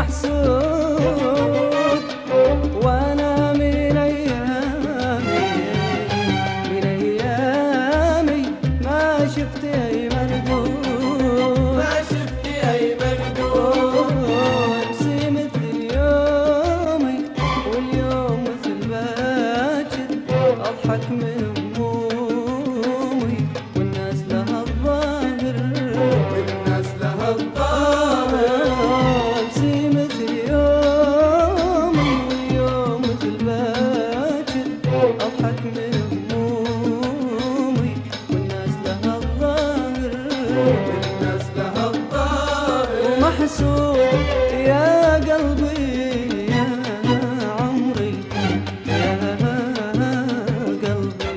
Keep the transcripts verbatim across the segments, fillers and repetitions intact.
محسود، وانا من ايامي من ايامي ما شفت اي مردود، ما شفت اي مردود. امسي مثل يومي واليوم مثل باكر، اضحك من همومي والناس لها الظاهر، والناس لها الظاهر. امسي مثل يومي واليوم مثل باكر، اضحك من همومي والناس لها الظاهر، والناس لها الظاهر. ومحسود يا قلبي يا عمري يا قلبي.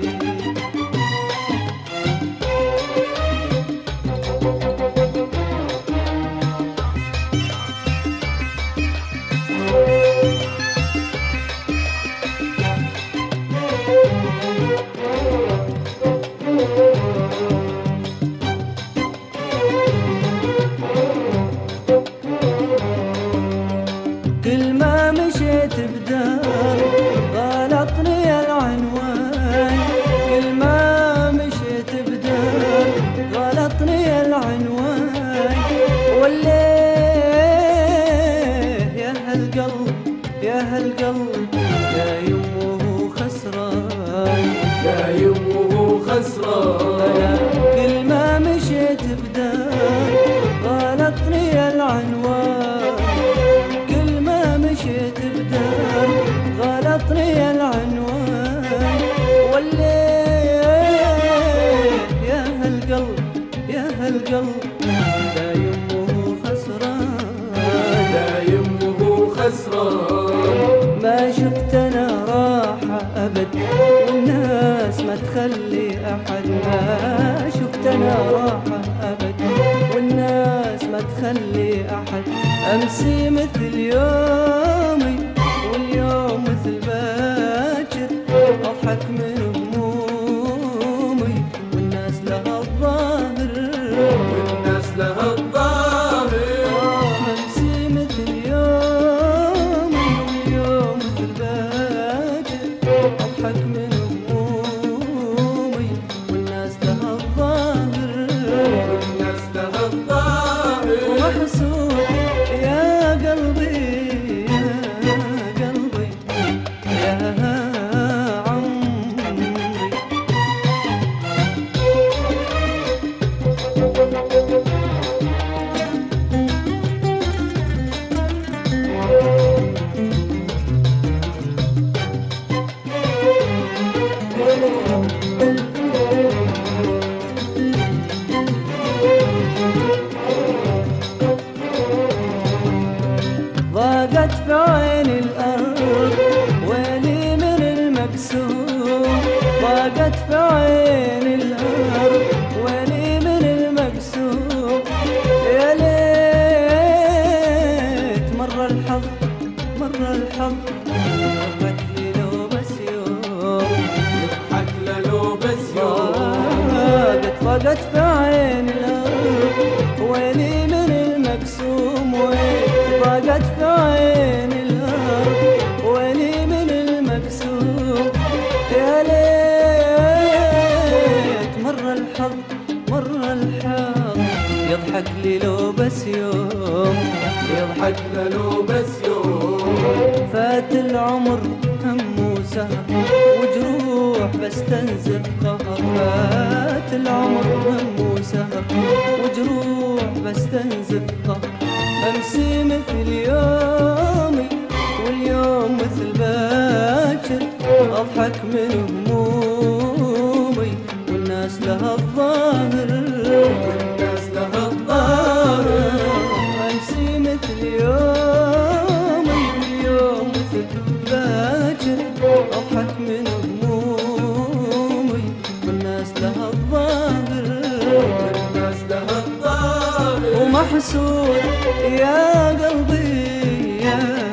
كل ما مشيت بدار غلطني العنوان، كل ما مشيت بدار غلطني العنوان، والليه يا هالقلب يا هالقلب يا يمه خسران، يا يمه خسران. أنا كل ما مشيت بدار غلطني العنوان، كل ما مشيت بدار غلطني العنوان، والليه يا هالقلب يا هالقلب لا يمه خسران، لا يمه خسران. ما شفت انا راحة ابد والناس ما تخلي احد، ما شفت انا راحة ابد والناس ما تخلي احد، امسي مثل يومي واليوم مثل باكر، اضحك من همومي والناس لها الظاهر، والناس لها الظاهر. امسي مثل يومي واليوم مثل باكر، اضحك من همومي والناس لها الظاهر، والناس لها الظاهر. ومحسود يا قلبي يا قلبي يا عمري. ضاقت في عين الأرض ويلي من المكسور، ضاقت في عين الأرض ويلي من المكسور، يا ليت مر الحظ مر الحظ ضاقت لي لو بس يوم، ضحك لو بس يوم. ضاقت ضاقت في عين الأرض ويلي من المكسوم، ويلي ضاقت في عين الأرض ويلي من المكسوم، يا ليت مر الحظ مر الحظ يضحك لي لو بس يوم، يضحك لو بس يوم. فات العمر هم وسهر وجروح بس تنزف قهر، فات العمر هم وسهر وجروح بس تنزف قهر، امسي مثل يومي واليوم مثل باكر، اضحك من همومي والناس لها الظاهر، والناس لها الظاهر. امسي مثل يومي واليوم مثل باكر، اضحك من همومي والناس لها الظاهر، والناس لها الظاهر. ومحسود يا قلبي يا